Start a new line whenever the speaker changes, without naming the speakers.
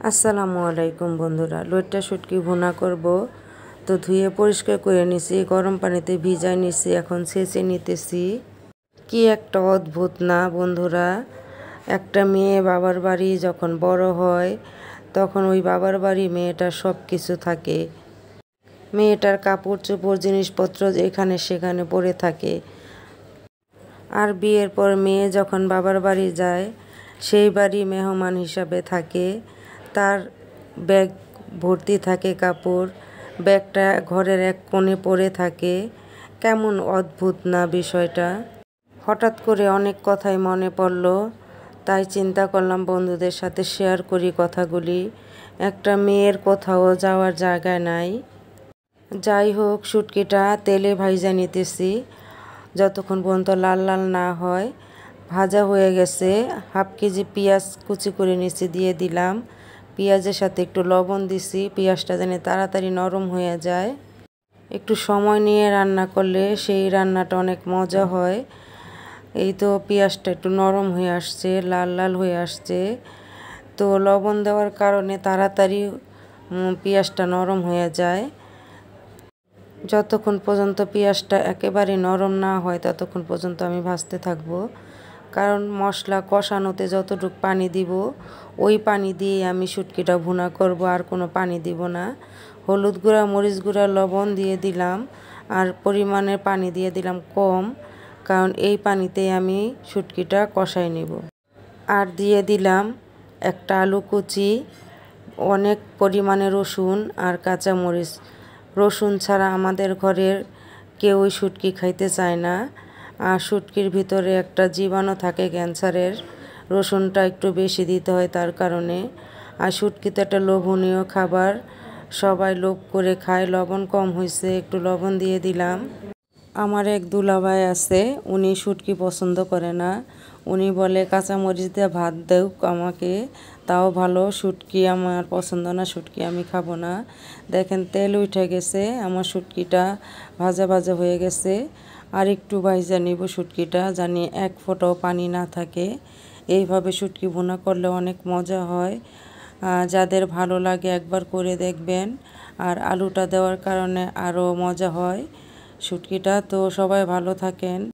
আসসালামু আলাইকুম বন্ধুরা, লইট্টা শুটকি ভুনা করব। তো ধুয়ে পরিষ্কার করে নিছি, গরম পানিতে ভিজাই নিছি, এখন ছেঁচে নিতেছি। কি একটা অদ্ভুত না বন্ধুরা, একটা মেয়ে বাবার বাড়ি যখন বড় হয় তখন ওই বাবার বাড়ি মেয়েটার সব কিছু থাকে। মেয়েটার কাপড় চোপড় জিনিসপত্র এখানে সেখানে পড়ে থাকে। আর বিয়ের পর মেয়ে যখন বাবার বাড়ি যায় সেই বাড়ি মেহমান হিসাবে থাকে। তার ব্যাগ ভর্তি থাকে কাপড়, ব্যাগটা ঘরের এক কোণে পড়ে থাকে। কেমন অদ্ভুত না বিষয়টা। হঠাৎ করে অনেক কথাই মনে পড়ল, তাই চিন্তা করলাম বন্ধুদের সাথে শেয়ার করি কথাগুলি। একটা মেয়ের কোথাও যাওয়ার জায়গা নাই। যাই হোক, শুটকিটা তেলে ভাইজা নিতেছি যতক্ষণ পর্যন্ত লাল লাল না হয়। ভাজা হয়ে গেছে। হাফ কেজি পেঁয়াজ কুচি করে নিচে দিয়ে দিলাম। পেঁয়াজের সাথে একটু লবণ দিছি, পেঁয়াজটা যেন তাড়াতাড়ি নরম হয়ে যায়। একটু সময় নিয়ে রান্না করলে সেই রান্নাটা অনেক মজা হয়। এই তো পেঁয়াজটা একটু নরম হয়ে আসছে, লাল লাল হয়ে আসছে। তো লবণ দেওয়ার কারণে তাড়াতাড়ি পেঁয়াজটা নরম হয়ে যায়। যতক্ষণ পর্যন্ত পেঁয়াজটা একেবারে নরম না হয় ততক্ষণ পর্যন্ত আমি ভাজতে থাকব। কারণ মশলা কষানোতে যতটুকু পানি দিব ওই পানি দিয়ে আমি শুটকিটা ভুনা করব, আর কোনো পানি দিব না। হলুদ গুঁড়া, মরিচ গুঁড়া, লবণ দিয়ে দিলাম, আর পরিমাণের পানি দিয়ে দিলাম কম, কারণ এই পানিতেই আমি শুটকিটা কষাই নেব। আর দিয়ে দিলাম একটা আলু কুচি, অনেক পরিমাণে রসুন আর কাঁচামরিচ। রসুন ছাড়া আমাদের ঘরের কেউই শুটকি খাইতে চায় না। আর শুটকির ভিতরে একটা জীবাণু থাকে ক্যান্সারের, রসুনটা একটু বেশি দিতে হয় তার কারণে। আর শুটকি তো একটা লোভনীয় খাবার, সবাই লোভ করে খায়। লবণ কম হয়েছে, একটু লবণ দিয়ে দিলাম। আমার এক দুলাভাই আছে, উনি শুটকি পছন্দ করে না। উনি বলে কাঁচামরিচ দিয়ে ভাত দেও আমাকে, তাও ভালো। শুটকি আমার পছন্দ না, শুটকি আমি খাবো না। দেখেন তেল উঠে গেছে, আমার শুটকিটা ভাজা ভাজা হয়ে গেছে। আর একটু ভাজা নিব শুটকিটা, জানি এক ফোঁটাও পানি না থাকে। এইভাবে শুটকি ভুনা করলে অনেক মজা হয়। যাদের ভালো লাগে একবার করে দেখবেন। আর আলুটা দেওয়ার কারণে আরও মজা হয় শুটকিটা। তো সবাই ভালো থাকেন।